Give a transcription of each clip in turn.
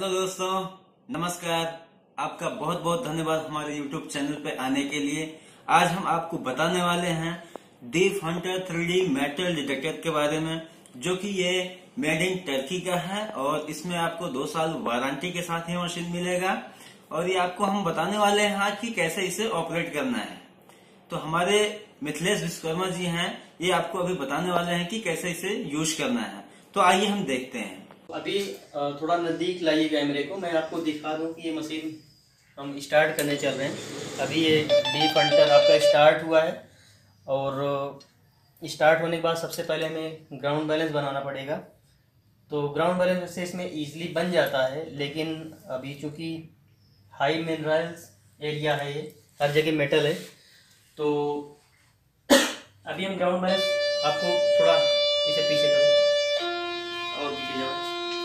Hello दोस्तों, नमस्कार। आपका बहुत बहुत धन्यवाद हमारे YouTube चैनल पे आने के लिए। आज हम आपको बताने वाले हैं deep Hunter 3D metal detector के बारे में, जो कि ये मेड इन टर्की का है और इसमें आपको 2 साल वारंटी के साथ ये मशीन मिलेगा। और ये आपको हम बताने वाले हैं आज कि कैसे इसे ऑपरेट करना है। तो हमारे मिथिलेश विश्वकर्मा जी हैं, ये आपको अभी बताने वाले हैं कि कैसे इसे यूज करना है। तो आइए हम देखते हैं। अभी थोड़ा नज़दीक लाइए कैमरे को, मैं आपको दिखा दूं कि ये मशीन हम स्टार्ट करने चल रहे हैं। अभी ये डीप हंटर आपका स्टार्ट हुआ है और स्टार्ट होने के बाद सबसे पहले हमें ग्राउंड बैलेंस बनाना पड़ेगा। तो ग्राउंड बैलेंस से इसमें इजीली बन जाता है, लेकिन अभी चूँकि हाई मिनरल्स एरिया है, ये हर जगह मेटल है, तो अभी हम ग्राउंड बैलेंस आपको थोड़ा इसे पीछे करो और पीछे जाओ।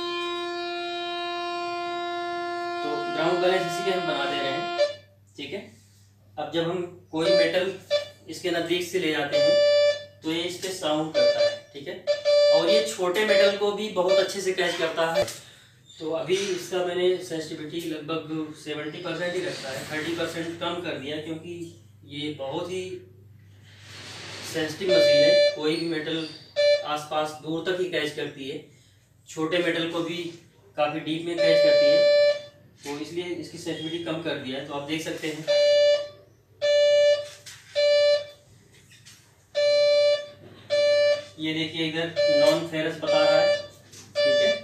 तो ग्राउंड बैलेंस इसीलिए हम बना दे रहे हैं, ठीक है। अब जब हम कोई मेटल इसके नज़दीक से ले जाते हैं तो ये इस पे साउंड करता है, ठीक है। और ये छोटे मेटल को भी बहुत अच्छे से कैच करता है। तो अभी इसका मैंने सेंसिटिविटी लगभग 70% ही रखा है, 30% कम कर दिया, क्योंकि ये बहुत ही सेंसिटिव मशीन है। कोई भी मेटल आसपास दूर तक ही कैच करती है, छोटे मेटल को भी काफ़ी डीप में कैच करती है, तो इसलिए इसकी सेंसिटिविटी कम कर दिया है। तो आप देख सकते हैं ये देखिए, इधर नॉन फेरस बता रहा है, ठीक है।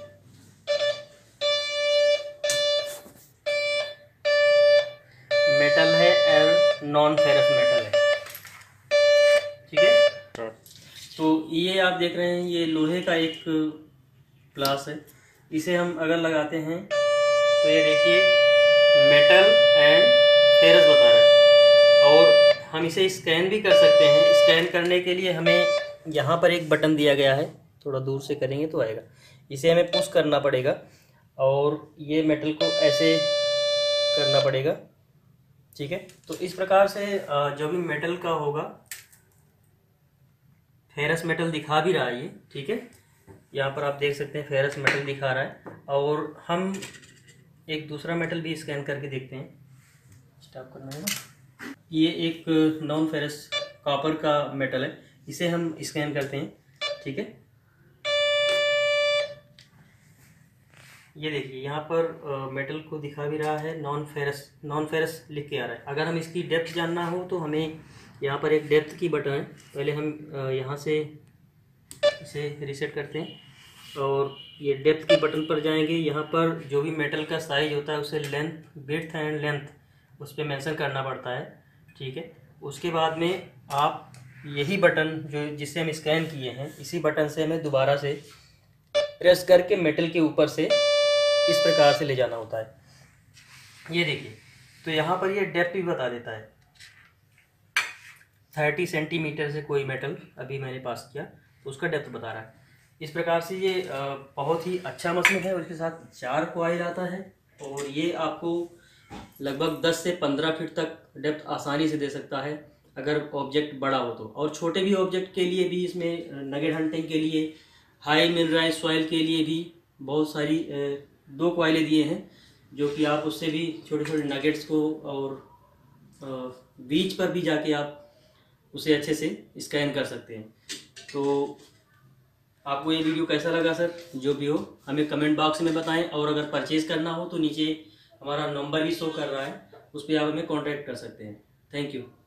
मेटल है और नॉन फेरस मेटल है, ठीक है। तो ये आप देख रहे हैं, ये लोहे का एक ग्लास है। इसे हम अगर लगाते हैं तो ये देखिए मेटल एंड फेरस बता रहा है। और हम इसे स्कैन भी कर सकते हैं। स्कैन करने के लिए हमें यहाँ पर एक बटन दिया गया है, थोड़ा दूर से करेंगे तो आएगा। इसे हमें पुश करना पड़ेगा और ये मेटल को ऐसे करना पड़ेगा, ठीक है। तो इस प्रकार से जो भी मेटल का होगा, फेरस मेटल दिखा भी रहा है ये, ठीक है। यहाँ पर आप देख सकते हैं फेरस मेटल दिखा रहा है। और हम एक दूसरा मेटल भी स्कैन करके देखते हैं। स्टॉप करना है ना। ये एक नॉन फेरस कॉपर का मेटल है, इसे हम स्कैन करते हैं, ठीक है। ये देखिए यहाँ पर मेटल को दिखा भी रहा है, नॉन फेरस लिख के आ रहा है। अगर हम इसकी डेप्थ जानना हो तो हमें यहाँ पर एक डेप्थ की बटन है, पहले हम यहाँ से इसे रीसेट करते हैं और ये डेप्थ की बटन पर जाएंगे। यहाँ पर जो भी मेटल का साइज होता है उसे लेंथ, विड्थ एंड लेंथ उस पर मेंशन करना पड़ता है, ठीक है। उसके बाद में आप यही बटन जो जिससे हम स्कैन किए हैं, इसी बटन से हमें दोबारा से प्रेस करके मेटल के ऊपर से इस प्रकार से ले जाना होता है। ये देखिए, तो यहाँ पर ये डेप्थ भी बता देता है, 30 सेंटीमीटर से कोई मेटल अभी मैंने पास किया तो उसका डेप्थ बता रहा है। इस प्रकार से ये बहुत ही अच्छा मशीन है। और इसके साथ 4 कॉइल आता है और ये आपको लगभग 10 से 15 फीट तक डेप्थ आसानी से दे सकता है, अगर ऑब्जेक्ट बड़ा हो तो। और छोटे भी ऑब्जेक्ट के लिए भी इसमें नगेट हंटिंग के लिए, हाई मिनरलाइज सॉइल के लिए भी बहुत सारी 2 कॉइलें दिए हैं, जो कि आप उससे भी छोटे छोटे नगेट्स को और बीच पर भी जाके आप उसे अच्छे से स्कैन कर सकते हैं। तो आपको ये वीडियो कैसा लगा सर, जो भी हो हमें कमेंट बॉक्स में बताएं। और अगर परचेज़ करना हो तो नीचे हमारा नंबर भी शो कर रहा है, उस पर आप हमें कांटेक्ट कर सकते हैं। Thank you.